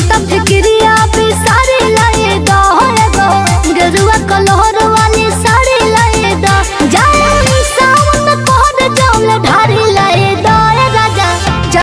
तो फिक्रिया भी सारी लाए दो गरुआ कलहर